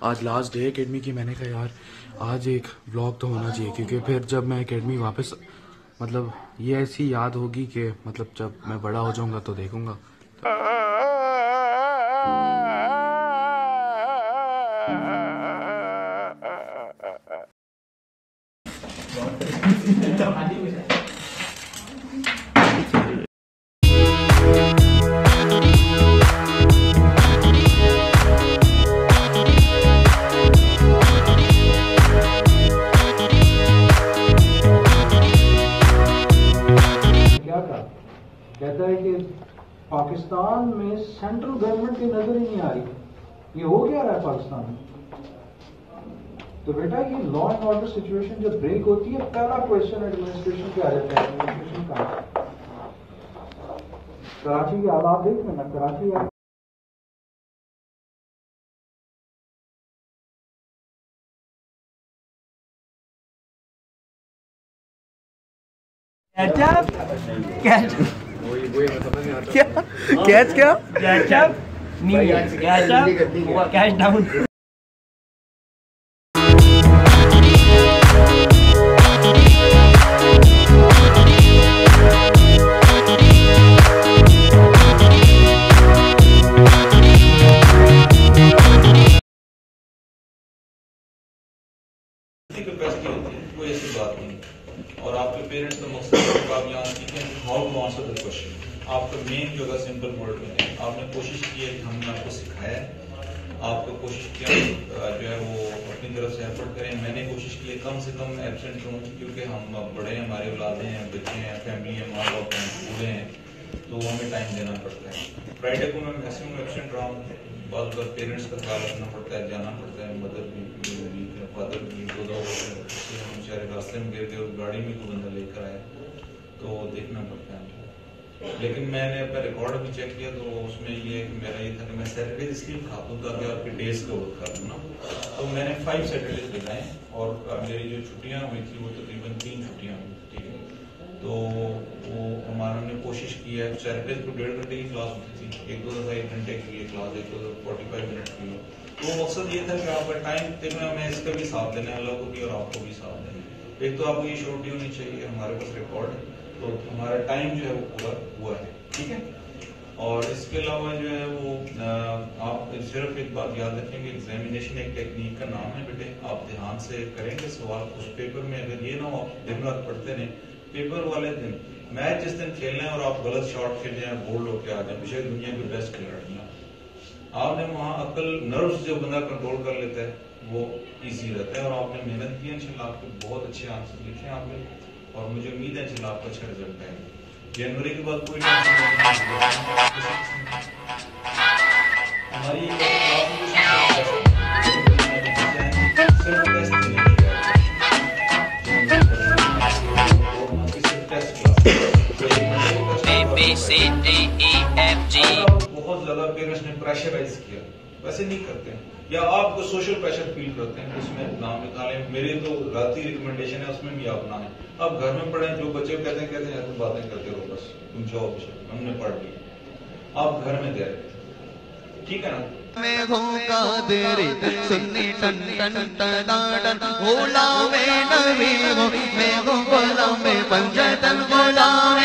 آج last day academy کی. میں نے کہا یار آج ایک ولاگ تو ہونا چاہیے کیونکہ پھر جب میں اکیڈمی واپس مطلب یہ ایسی یاد ہوگی کہ مطلب جب میں بڑا ہو جاؤں گا تو دیکھوں گا. کہتا ہے کہ پاکستان میں سینٹرل گورنمنٹ کی نظر ہی نہیں آ رہی. یہ ہو کیا رہا ہے پاکستان میں؟ تو بیٹا یہ لا اینڈ آرڈر سچویشن جب بریک ہوتی ہے پہلا کوشچن ایڈمنسٹریشن پہ آ جاتا ہے. ایڈمنسٹریشن کا کراچی کے حالات دیکھ لینا. کراچی کیپیسٹی ہوتی ہے کوئی ایسی بات نہیں. اور آپ کے پیرنٹس کا مقصد آپ یہاں سیکھیں how to answer the question. آپ کا مین جو ہے سمپل ورڈ میں ہے. آپ نے کوشش کی ہے کہ ہم نے آپ کو سکھایا ہے. آپ کو کوشش کیا جو ہے وہ اپنی طرف سے ایفرٹ کریں. میں نے کوشش کی ہے کم سے کم ایبسینٹ ہوں کیونکہ ہم بڑے ہیں, ہمارے اولادیں ہیں, بچے ہیں, فیملی ہیں, ماں باپ ہیں, بوڑھے ہیں, تو ہمیں ٹائم دینا پڑتا ہے. فرائیڈے کو میں میکسیمم ایبسینٹ رہا ہوں. بعض بار پیرنٹس کا خیال رکھنا پڑتا ہے, جانا پڑتا ہے. مدر بھی فادر بھی دو ہم شہر راستے میں گر گئے اور گاڑی میں کوئی بندہ لے کر آیا تو دیکھنا پڑتا ہے. لیکن میں نے اپنا ریکارڈ بھی چیک کیا تو اس میں یہ میرا یہ تھا کہ میں سیٹرڈے اس لیے کھاتا ہوں تاکہ آپ کے ڈیز کور کر دوں نا. تو میں نے 5 سیٹرڈیز بتائے اور میری جو چھٹیاں ہوئی تھی وہ تقریباً 3 چھٹیاں ہوئی تھی. ٹھیک ہے, تو وہ ہمارا نے کوشش کی ہے. سیٹرڈیز کو 1.5 گھنٹے کی کلاس ہوتی تھی, 1-2 دفعہ 1 گھنٹے کے لیے کلاس, 1-2 دفعہ 45 منٹ کی ہو. تو مقصد یہ تھا کہ آپ کا ٹائم دیکھنا, میں اس کا بھی ساتھ دینا ہے اللہ کو بھی اور آپ کو بھی ساتھ دینا ہے. ایک تو آپ کو یہ شورٹی ہونی چاہیے ہمارے پاس ریکارڈ ہے تو ہمارا ٹائم جو ہے وہ پورا ہوا ہے. ٹھیک ہے, اور اس کے علاوہ جو ہے وہ آپ صرف ایک بات یاد رکھیں گے, ایگزامینیشن ایک ٹیکنیک کا نام ہے بیٹے. آپ دھیان سے کریں گے سوال اس پیپر میں. اگر یہ نہ ہو آپ دن رات پڑھتے رہیں, پیپر والے دن میچ جس دن کھیلنا ہے اور آپ غلط شاٹ کھیل جائیں, بولڈ ہو کے آ جائیں, بشک دنیا کے بیسٹ کھلاڑی ہیں آپ نے وہاں عقل نروس جو بندہ کنٹرول کر لیتا ہے وہ ایزی رہتا ہے. اور آپ نے محنت کی ہے, انشاءاللہ آپ کے بہت اچھے آنسر لکھے آپ نے اور مجھے امید ہے انشاءاللہ آپ کا اچھا رزلٹ آئے گا. جنوری کے بعد کوئی ہماری بہت زیادہ پیرنٹس نے پریشرائز کیا, ویسے نہیں کرتے ہیں, یا آپ کو سوشل پریشر فیل کرتے ہیں اس میں نام نکالیں. میری تو ذاتی ریکمنڈیشن ہے, اس میں بھی آپ نہ ہیں. آپ گھر میں پڑھیں, جو بچے کہتے ہیں تم باتیں کرتے ہو, بس تم جاؤ ہم نے پڑھ لی, آپ گھر میں دے رہے. ٹھیک ہے نا. میں ہوں قادر سنی ٹن ٹن ٹن غلام نبی ہوں, میں ہوں غلام پنجتن غلام